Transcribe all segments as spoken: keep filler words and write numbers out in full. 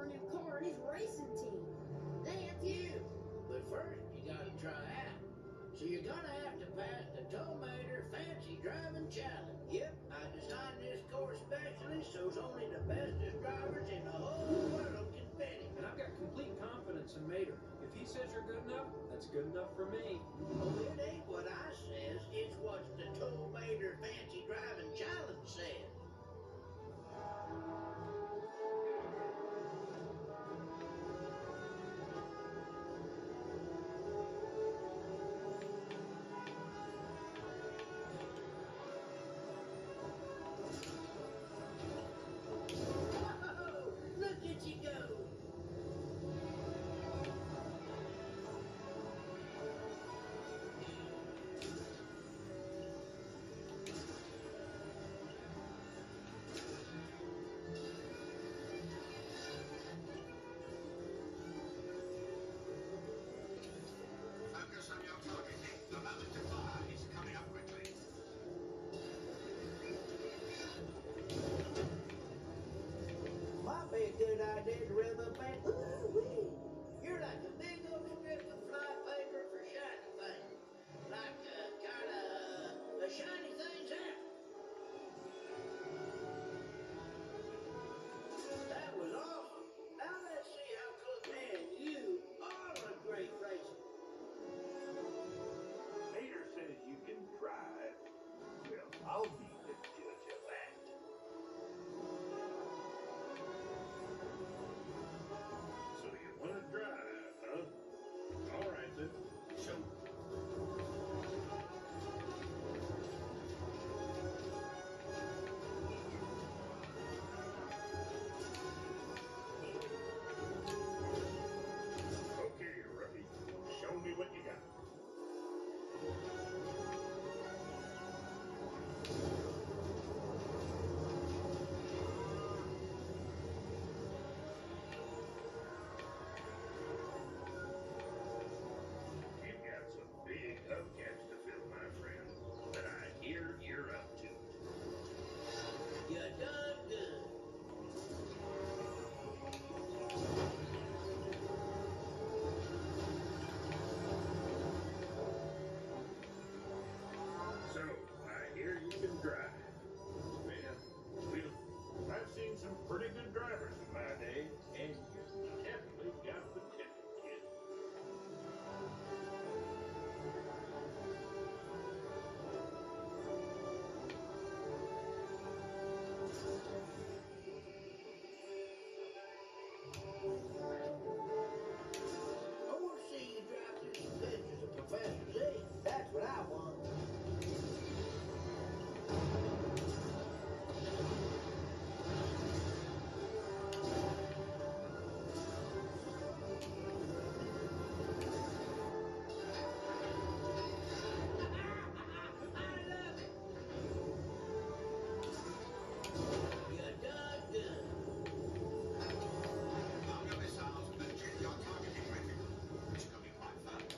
for a new car in his racing team. That's you. But first, you gotta try out. So you're gonna have to pass the Tomater Fancy Driving Challenge. Yep, I designed this course specially so it's only the bestest drivers in the whole world can fit it. And I've got complete confidence in Mater. If he says you're good enough, that's good enough for me. Well, it ain't what I says, it's what the Tomater Fancy Driving Challenge says. Might be a good idea to rev up that. Ooh-wee. You're like a big old strip of fly paper for shiny things. Like a kind of a shiny things out. That was awesome. Now let's see how close, man, you are a great racer. Mater says you can drive. Well, I'll be the judge of that. So you want to drive, huh? All right, then. Show me. Okay, rookie. Show me what you got. You've got some big hubcaps to fill, my friend. But I hear you're up to it. You done good. So, I hear you can drive. Man, well, I've seen some pretty good drivers in my day, and you definitely got the ticket, kid. I want to see you drive through some pictures of Professor Z. That's what I want. I love it. You done good. Cargo missiles penetrate your targeting reticle, which can be quite fast.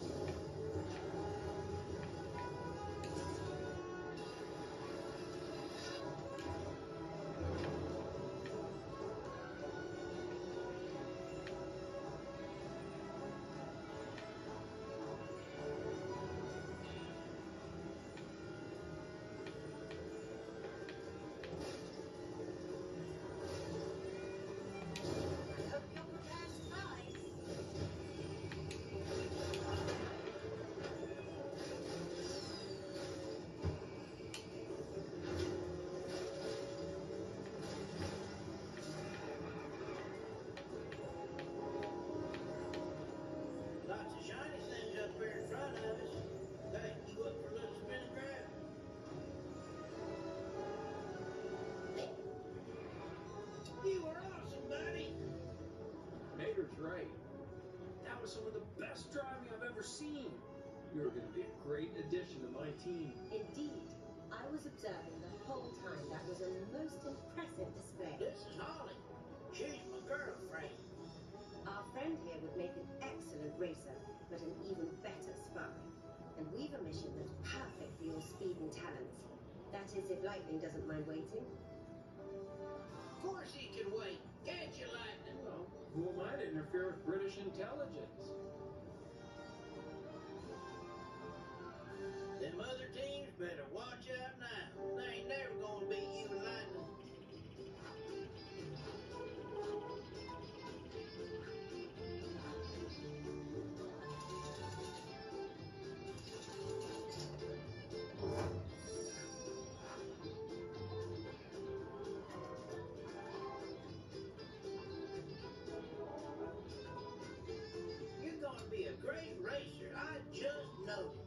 I hope you're prepared to fight. Lots of shiny things up here in front of us. Hey, you up for a little spin and grab? You were awesome, buddy. Mater's right. That was some of the best driving I've ever seen. You're going to be a great addition to my team. Indeed, I was observing the whole time. That was a most impressive display. This is Holly. She's my girlfriend. Our friend here would make an excellent racer, but an even better spy. And we've a mission that's perfect for your speed and talents. That is, if Lightning doesn't mind waiting. Of course he can wait. Can't you, Lightning? Well, Who am I to interfere with British intelligence? Them other teams better watch out now. They ain't never gonna beat you in lightning. You're gonna be a great racer. I just know it.